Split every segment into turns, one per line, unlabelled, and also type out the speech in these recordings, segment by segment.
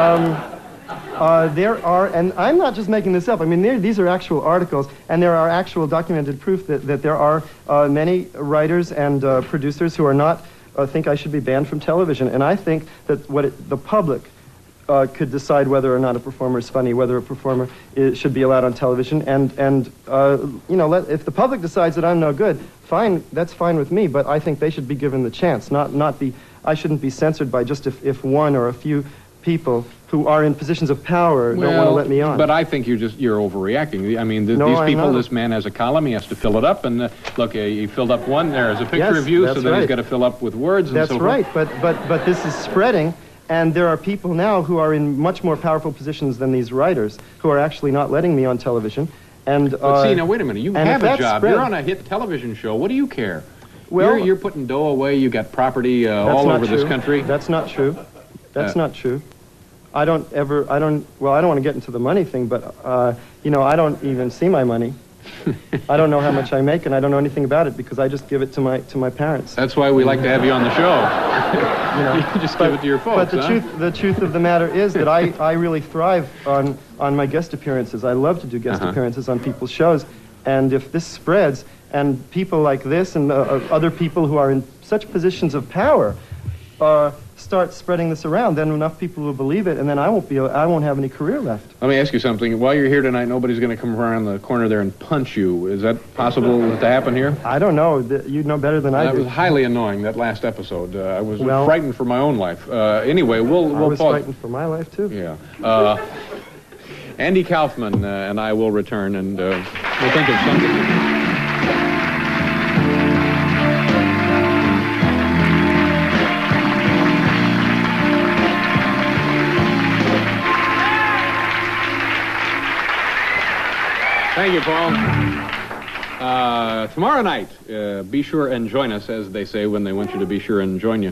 There are, and I'm not just making this up, I mean, these are actual articles, and there are actual documented proof that there are many writers and producers who are not, think I should be banned from television. And I think that the public could decide whether or not a performer is funny, whether a performer should be allowed on television. And you know, if the public decides that I'm no good, fine, that's fine with me, but I think they should be given the chance, I shouldn't be censored by just if one or a few people who are in positions of power don't want to let me on.
But I think you're overreacting. I mean, these people, this man has a column, he has to fill it up, and look, he filled up one, there's a picture of you, so then he's got to fill up with words and so forth.
That's right, but this is spreading, and there are people now who are in much more powerful positions than these writers who are actually not letting me on television. And
but see, now wait a minute, you have a job, you're on a hit television show, what do you care? Well, you're putting dough away, you got property all over this country.
That's not true. That's not true. I don't want to get into the money thing, but, you know, I don't even see my money. I don't know how much I make, and I don't know anything about it because I just give it to my parents.
That's why we like to have you on the show. You know, you just give it to your folks.
But the truth of the matter is that I really thrive on my guest appearances. I love to do guest appearances on people's shows, and if this spreads, and people like this and other people who are in such positions of power start spreading this around, then enough people will believe it, and then I won't have any career left.
Let me ask you something. While you're here tonight, nobody's going to come around the corner there and punch you. Is that possible to happen here?
I don't know. You know better than I do.
That was highly annoying, that last episode. I was frightened for my own life. Anyway, we'll
I was
pause.
Frightened for my life, too.
Yeah. Andy Kaufman and I will return, and we'll think of something. Thank you, Paul. Tomorrow night, be sure and join us, as they say when they want you to be sure and join you.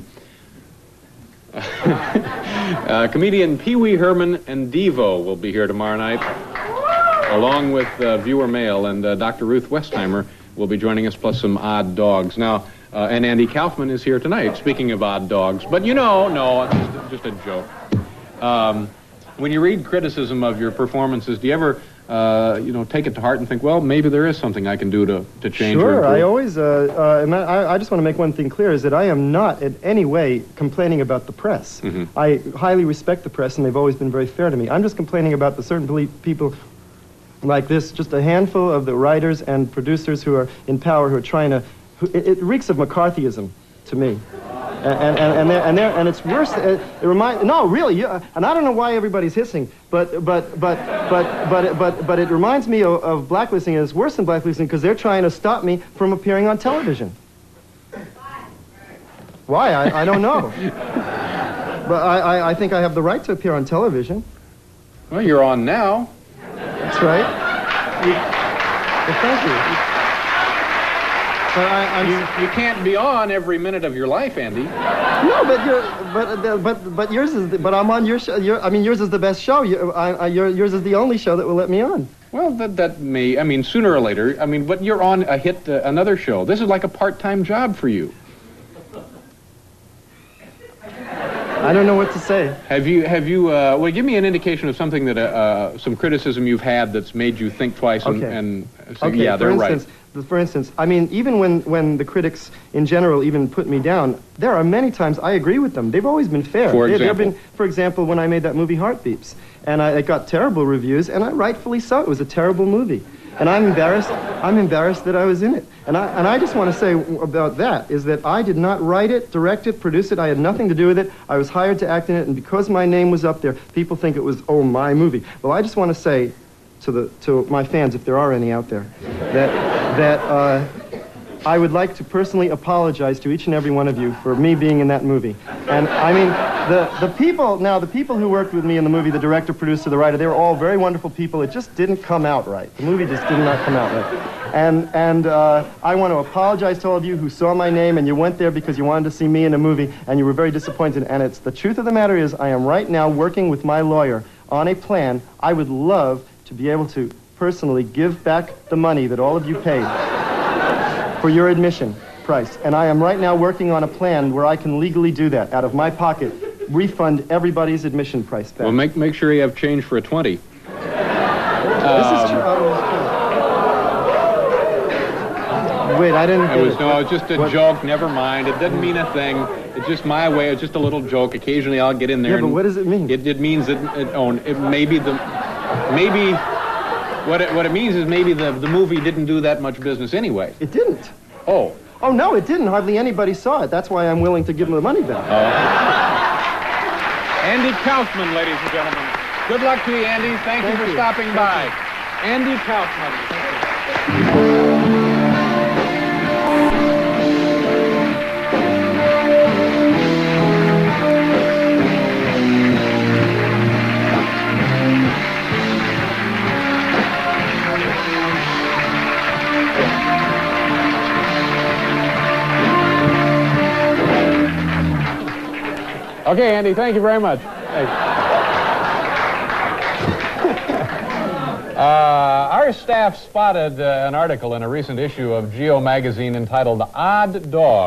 Comedian Pee Wee Herman and Devo will be here tomorrow night, along with viewer mail, and Dr. Ruth Westheimer will be joining us, plus some odd dogs. Now, and Andy Kaufman is here tonight, speaking of odd dogs. But you know, no, it's just a joke. When you read criticism of your performances, do you ever you know, take it to heart and think, well, maybe there is something I can do to change or improve?
Sure, I always, I just want to make one thing clear, is that I am not in any way complaining about the press. I highly respect the press, and they've always been very fair to me. I'm just complaining about the certain people like this, just a handful of the writers and producers who are in power, who are trying to, it reeks of McCarthyism to me. And it's worse. It reminds. No, really. And I don't know why everybody's hissing, but it reminds me of blacklisting. And it's worse than blacklisting because they're trying to stop me from appearing on television. Why? I don't know. But I think I have the right to appear on television.
Well, you're on now.
That's right. Well, thank you.
You can't be on every minute of your life, Andy.
No, but yours is. But I'm on your show. I mean, yours is the best show. Yours is the only show that will let me on.
Well, that may. I mean, sooner or later. I mean, but you're on a hit, another show. This is like a part-time job for you.
I don't know what to say.
Have you? Well, give me an indication of something that some criticism you've had that's made you think twice and say, yeah, they're right.
For instance, I mean, even when the critics in general even put me down, there are many times I agree with them. They've always been fair. For example, when I made that movie Heartbeeps, and it got terrible reviews, and rightfully so. It was a terrible movie, and I'm embarrassed that I was in it. And I just want to say about that is that I did not write it, direct it, produce it. I had nothing to do with it. I was hired to act in it, and because my name was up there, people think it was, oh, my movie. Well, I just want to say to my fans, if there are any out there, that I would like to personally apologize to each and every one of you for me being in that movie. And I mean, the people who worked with me in the movie, the director, producer, the writer, they were all very wonderful people. It just didn't come out right. The movie just did not come out right. And I want to apologize to all of you who saw my name and you went there because you wanted to see me in a movie and you were very disappointed. And it's the truth of the matter is I am right now working with my lawyer on a plan. I would love to be able to personally give back the money that all of you paid for your admission price. And I am right now working on a plan where I can legally do that out of my pocket refund everybody's admission price back.
Well, make sure you have change for a 20.
This is true. Wait, I didn't get it.
No, it was just a joke. Never mind. It didn't mean a thing. It's just my way. It's just a little joke. Occasionally, I'll get in there.
Yeah, but what does it mean?
It means that what it means is maybe the movie didn't do that much business anyway.
It didn't.
Oh.
Oh no, it didn't. Hardly anybody saw it. That's why I'm willing to give them the money back.
Andy Kaufman, ladies and gentlemen. Good luck to you, Andy. Thank you for stopping by. Andy Kaufman. Okay, Andy, thank you very much. Our staff spotted an article in a recent issue of Geo magazine entitled Odd Dog.